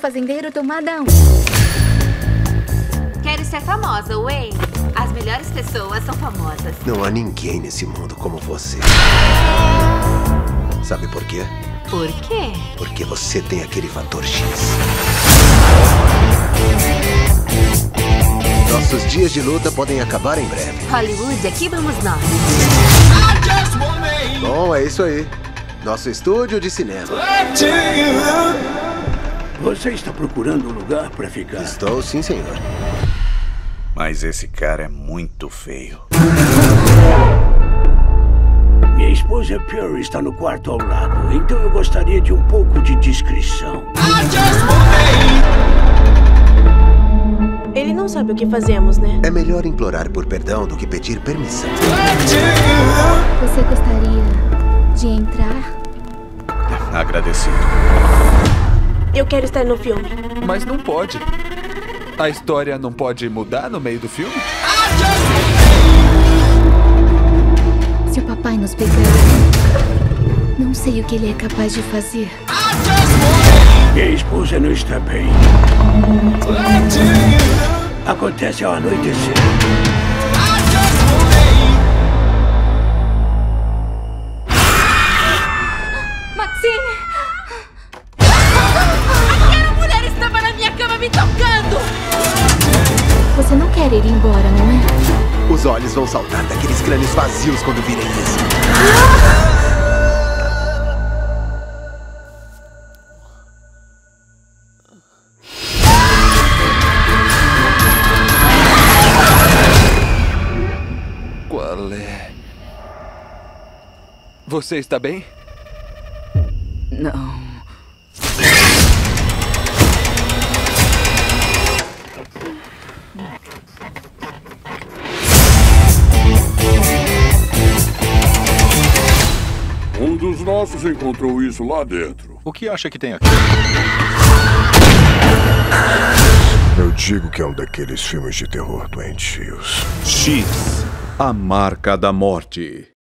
fazendeiro tomadão. Quero ser famosa, Wayne. As melhores pessoas são famosas. Não há ninguém nesse mundo como você. Sabe por quê? Por quê? Porque você tem aquele fator X. Nossos dias de luta podem acabar em breve. Hollywood, aqui vamos nós. Bom, é isso aí. Nosso estúdio de cinema. Você está procurando um lugar para ficar? Estou, sim, senhor. Mas esse cara é muito feio. Minha esposa Perry está no quarto ao lado, então eu gostaria de um pouco de discrição. Ele não sabe o que fazemos, né? É melhor implorar por perdão do que pedir permissão. Você gostaria de entrar? Agradecido. Eu quero estar no filme. Mas não pode. A história não pode mudar no meio do filme? Se o papai nos pegar, não sei o que ele é capaz de fazer. Minha esposa não está bem. Acontece ao anoitecer. Maxine! Aquela mulher estava na minha cama me tocando! Você não quer ir embora, não é? Os olhos vão saltar daqueles crânios vazios quando virem isso. Qual é? Você está bem? Não. Um dos nossos encontrou isso lá dentro. O que acha que tem aqui? Eu digo que é um daqueles filmes de terror doentios. X, a marca da morte.